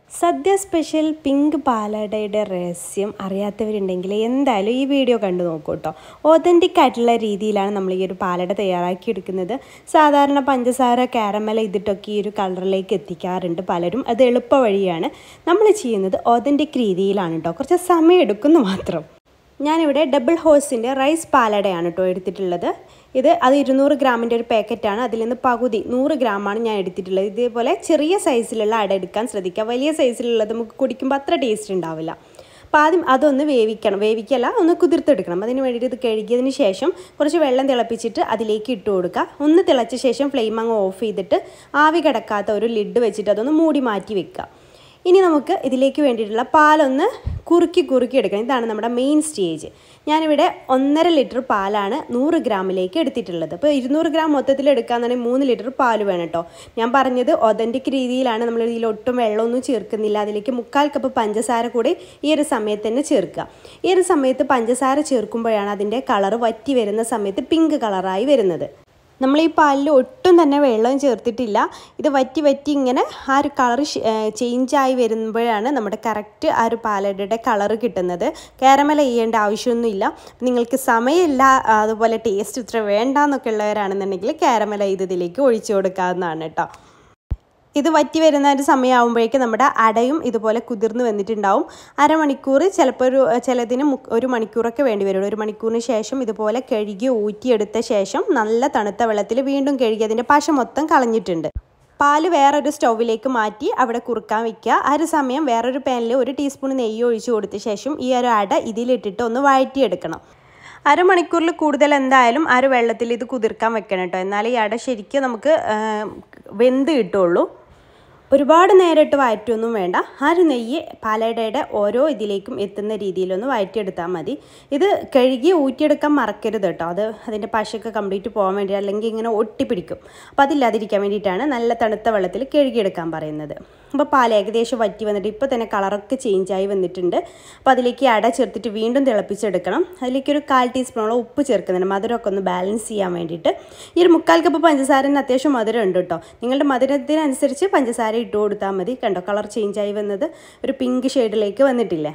Sadya special pink പാലടയുടെ രഹസ്യം അറിയാത്തവരുണ്ടെങ്കിൽ എന്തായാലും ഈ വീഡിയോ കണ്ടു നോക്കൂ ട്ടോ. ഒതന്റിക് ആയിട്ടുള്ള രീതിയിലാണ് നമ്മൾ ഈ ഒരു പാലട തയ്യാറാക്കി എടുക്കുന്നത്. സാധാരണ പഞ്ചസാര കാരമൽ ഇതിട്ടൊക്കെ ഈ ഒരു കളറിലേക്ക് എത്തിക്കാറുണ്ട് പലരും. അത് എളുപ്പ വഴിയാണ്. നമ്മൾ ചെയ്യുന്നത് ഒതന്റിക് രീതിയിലാണ് ട്ടോ. കുറച്ച് സമയം എടുക്കുന്നു മാത്രം. ഞാനിവിടെ ഡബിൾ ഹോഴ്സിൻ്റെ റൈസ് പാലടയാണ് കേട്ടോ എടുത്തിട്ടുള്ളത്. അത് 200 ഗ്രാമിൻ്റെ ഒരു പാക്കറ്റാണ്. അതിൽ നിന്ന് പകുതി 100 ഗ്രാമാണ് ഞാൻ എടുത്തിട്ടുള്ളത്. ഇതേപോലെ ചെറിയ സൈസിലുള്ള അട എടുക്കാൻ ശ്രദ്ധിക്കുക. വലിയ സൈസിലുള്ളത് നമുക്ക് കുടിക്കുമ്പോൾ അത്ര ടേസ്റ്റ് ഉണ്ടാവില്ല. അപ്പോൾ ആദ്യം അതൊന്ന് വേവിക്കല്ല ഒന്ന് കുതിർത്തെടുക്കണം. അതിന് വേണ്ടിയിട്ട് ഇത് കഴുകിയതിന് ശേഷം കുറച്ച് വെള്ളം തിളപ്പിച്ചിട്ട് അതിലേക്ക് ഇട്ട് കൊടുക്കുക. ഒന്ന് തിളച്ച ശേഷം ഫ്ലെയിം അങ്ങ് ഓഫ് ചെയ്തിട്ട് ആവി കിടക്കാത്ത ഒരു ലിഡ് വെച്ചിട്ട് അതൊന്ന് മൂടി മാറ്റി വെക്കുക. ഇനി നമുക്ക് ഇതിലേക്ക് വേണ്ടിയിട്ടുള്ള പാലൊന്ന് കുറുക്കി എടുക്കണം. ഇതാണ് നമ്മുടെ മെയിൻ സ്റ്റേജ്. ഞാനിവിടെ 1.5 ലിറ്റർ പാലാണ് 100 ഗ്രാമിലേക്ക് എടുത്തിട്ടുള്ളത്. അപ്പോൾ 200 ഗ്രാം മൊത്തത്തിൽ എടുക്കാമെന്നുണ്ടെങ്കിൽ 3 ലിറ്റർ പാൽ വേണം കേട്ടോ. ഞാൻ പറഞ്ഞത് ഒതൻറ്റിക് രീതിയിലാണ്. നമ്മൾ ഇതിൽ ഒട്ടും വെള്ളമൊന്നും ചേർക്കുന്നില്ല. അതിലേക്ക് 1/4 കപ്പ് പഞ്ചസാര കൂടി ഈ ഒരു സമയത്ത് തന്നെ ചേർക്കുക. ഈ ഒരു സമയത്ത് പഞ്ചസാര ചേർക്കുമ്പോഴാണ് അതിൻ്റെ കളർ വറ്റി വരുന്ന സമയത്ത് പിങ്ക് കളറായി വരുന്നത്. നമ്മൾ ഈ പാലിൽ ഒട്ടും തന്നെ വെള്ളം ചേർത്തിട്ടില്ല. ഇത് വറ്റി ഇങ്ങനെ ആ ഒരു കളർ ചേഞ്ചായി വരുമ്പോഴാണ് നമ്മുടെ കറക്റ്റ് ആ ഒരു പാലടയുടെ കളറ് കിട്ടുന്നത്. കാരമൽ ചെയ്യേണ്ട ആവശ്യമൊന്നുമില്ല. നിങ്ങൾക്ക് സമയമില്ല, അതുപോലെ ടേസ്റ്റ് ഇത്ര വേണ്ടെന്നൊക്കെ ഉള്ളവരാണെന്നുണ്ടെങ്കിൽ കാരമൽ ഇതിലേക്ക് ഒഴിച്ചു കൊടുക്കാവുന്നതാണ് കേട്ടോ. ഇത് വറ്റി വരുന്ന ഒരു സമയമാകുമ്പോഴേക്കും നമ്മുടെ അടയും ഇതുപോലെ കുതിർന്ന് വന്നിട്ടുണ്ടാവും. അരമണിക്കൂർ, ചിലപ്പോൾ ചിലതിന് 1 മണിക്കൂറൊക്കെ വേണ്ടി വരും. 1 മണിക്കൂറിന് ശേഷം ഇതുപോലെ കഴുകി ഊറ്റിയെടുത്ത ശേഷം നല്ല തണുത്ത വെള്ളത്തിൽ വീണ്ടും കഴുകി അതിൻ്റെ പശ മൊത്തം കളഞ്ഞിട്ടുണ്ട്. പാല് വേറൊരു സ്റ്റൗവിലേക്ക് മാറ്റി അവിടെ കുറുക്കാൻ വയ്ക്കുക. ആ ഒരു സമയം വേറൊരു പാനിൽ 1 ടീസ്പൂൺ നെയ്യ് ഒഴിച്ച് കൊടുത്ത ശേഷം ഈ ഒരു അട ഇതിലിട്ടിട്ട് ഒന്ന് വഴറ്റിയെടുക്കണം. അരമണിക്കൂറിൽ കൂടുതൽ എന്തായാലും ആ ഒരു വെള്ളത്തിൽ ഇത് കുതിർക്കാൻ വെക്കണം കേട്ടോ. എന്നാലേ ഈ അട ശരിക്കും നമുക്ക് വെന്ത് കിട്ടുള്ളൂ. ഒരുപാട് നേരിട്ട് വഴറ്റൊന്നും വേണ്ട. ആ ഒരു നെയ്യ് പാലടയുടെ ഓരോ ഇതിലേക്കും എത്തുന്ന രീതിയിലൊന്ന് വഴറ്റിയെടുത്താൽ മതി. ഇത് കഴുകി ഊറ്റിയെടുക്കാൻ മറക്കരുത് കേട്ടോ. അതിൻ്റെ പശയൊക്കെ കംപ്ലീറ്റ് പോകാൻ വേണ്ടി, അല്ലെങ്കിൽ ഇങ്ങനെ ഒട്ടിപ്പിടിക്കും. അപ്പോൾ അതില്ലാതിരിക്കാൻ വേണ്ടിയിട്ടാണ് നല്ല തണുത്ത വെള്ളത്തിൽ കഴുകിയെടുക്കാൻ പറയുന്നത്. അപ്പോൾ പാൽ ഏകദേശം വറ്റി വന്നിട്ട് ഇപ്പോൾ തന്നെ കളറൊക്കെ ചേഞ്ചായി വന്നിട്ടുണ്ട്. അപ്പോൾ അതിലേക്ക് അട ചേർത്തിട്ട് വീണ്ടും തിളപ്പിച്ചെടുക്കണം. അതിലേക്ക് ഒരു 1/4 ടീസ്പൂണോളം ഉപ്പ് ചേർക്കുന്നുണ്ട്, മധുരമൊക്കെ ഒന്ന് ബാലൻസ് ചെയ്യാൻ വേണ്ടിയിട്ട്. ഈ ഒരു 1/4 കപ്പ് പഞ്ചസാരന് അത്യാവശ്യം മധുരം ഉണ്ട് കേട്ടോ. നിങ്ങളുടെ മധുരത്തിനനുസരിച്ച് പഞ്ചസാര ഇട്ട് കൊടുത്താൽ മതി. കണ്ടോ, കളർ ചേഞ്ചായി വന്നത് ഒരു പിങ്ക് ഷെയ്ഡിലേക്ക് വന്നിട്ടില്ലേ.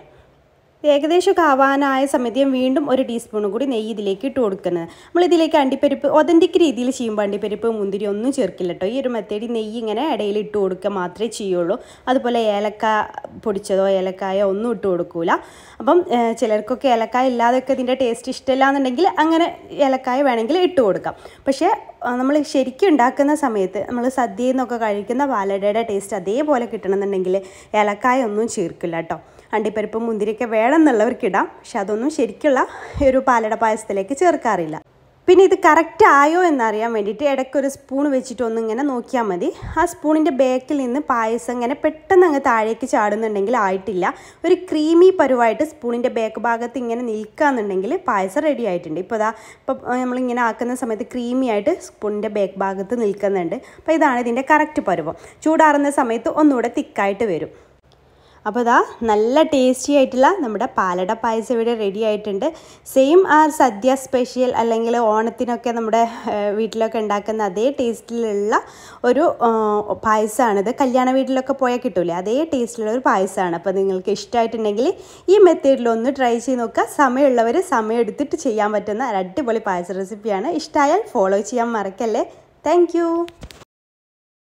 ഏകദേശം ആവാനായ സമയത്ത് ഞാൻ വീണ്ടും 1 ടീസ്പൂൺ കൂടി നെയ്യ് ഇതിലേക്ക് ഇട്ട് കൊടുക്കുന്നത്. നമ്മളിതിലേക്ക് അണ്ടിപ്പരിപ്പ് ഒതൻറ്റിക് രീതിയിൽ ചെയ്യുമ്പോൾ അണ്ടിപ്പരിപ്പ് മുന്തിരി ഒന്നും ചേർക്കില്ല കേട്ടോ. ഈ ഒരു മെത്തേഡിൽ നെയ്യ് ഇങ്ങനെ ഇടയിൽ ഇട്ട് കൊടുക്കുക മാത്രമേ ചെയ്യുള്ളൂ. അതുപോലെ ഏലക്ക പൊടിച്ചതോ ഏലക്കായോ ഒന്നും ഇട്ട് കൊടുക്കൂല. അപ്പം ചിലർക്കൊക്കെ ഏലക്കായ ഇല്ലാതൊക്കെ ഇതിൻ്റെ ടേസ്റ്റ് ഇഷ്ടമില്ല എന്നുണ്ടെങ്കിൽ അങ്ങനെ ഏലക്കായ വേണമെങ്കിൽ ഇട്ട് കൊടുക്കാം. പക്ഷേ നമ്മൾ ശരിക്കും ഉണ്ടാക്കുന്ന സമയത്ത് നമ്മൾ സദ്യയിൽ നിന്നൊക്കെ കഴിക്കുന്ന പാലടയുടെ ടേസ്റ്റ് അതേപോലെ കിട്ടണമെന്നുണ്ടെങ്കിൽ ഏലക്കായ ഒന്നും ചേർക്കില്ല കേട്ടോ. അണ്ടിപ്പരിപ്പ് മുന്തിരിയൊക്കെ വേണമെന്നുള്ളവർക്കിടാം. പക്ഷെ അതൊന്നും ശരിക്കുള്ള ഒരു പാലട പായസത്തിലേക്ക് ചേർക്കാറില്ല. പിന്നെ ഇത് കറക്റ്റ് ആയോ എന്നറിയാൻ വേണ്ടിയിട്ട് ഇടയ്ക്കൊരു സ്പൂൺ വെച്ചിട്ട് ഒന്നിങ്ങനെ നോക്കിയാൽ മതി. ആ സ്പൂണിൻ്റെ ബാക്കിൽ നിന്ന് പായസം ഇങ്ങനെ പെട്ടെന്ന് അങ്ങ് താഴേക്ക് ചാടുന്നുണ്ടെങ്കിൽ ആയിട്ടില്ല. ഒരു ക്രീമി പരുവായിട്ട് സ്പൂണിൻ്റെ ബാക്ക് ഭാഗത്ത് ഇങ്ങനെ നിൽക്കുകയെന്നുണ്ടെങ്കിൽ പായസം റെഡി ആയിട്ടുണ്ട്. ഇപ്പോൾ നമ്മളിങ്ങനെ ആക്കുന്ന സമയത്ത് ക്രീമി ആയിട്ട് സ്പൂണിൻ്റെ ബാക്ക് ഭാഗത്ത് നിൽക്കുന്നുണ്ട്. അപ്പോൾ ഇതാണ് ഇതിൻ്റെ കറക്റ്റ് പരുവം. ചൂടാറുന്ന സമയത്ത് ഒന്നുകൂടെ തിക്കായിട്ട് വരും. അപ്പോൾ ഇതാ നല്ല ടേസ്റ്റി ആയിട്ടുള്ള നമ്മുടെ പാലട പായസം ഇവിടെ റെഡി ആയിട്ടുണ്ട്. സെയിം ആ സദ്യ സ്പെഷ്യൽ അല്ലെങ്കിൽ ഓണത്തിനൊക്കെ നമ്മുടെ വീട്ടിലൊക്കെ ഉണ്ടാക്കുന്ന അതേ ടേസ്റ്റിലുള്ള ഒരു പായസമാണിത്. കല്യാണ വീട്ടിലൊക്കെ പോയാൽ കിട്ടൂലേ, അതേ ടേസ്റ്റിലുള്ള ഒരു പായസമാണ്. അപ്പോൾ നിങ്ങൾക്ക് ഇഷ്ടമായിട്ടുണ്ടെങ്കിൽ ഈ മെത്തേഡിലൊന്ന് ട്രൈ ചെയ്ത് നോക്കുക. സമയമുള്ളവർ സമയം എടുത്തിട്ട് ചെയ്യാൻ പറ്റുന്ന ഒരു അടിപൊളി പായസ റെസിപ്പിയാണ്. ഇഷ്ടമായാൽ ഫോളോ ചെയ്യാൻ മറക്കല്ലേ. താങ്ക്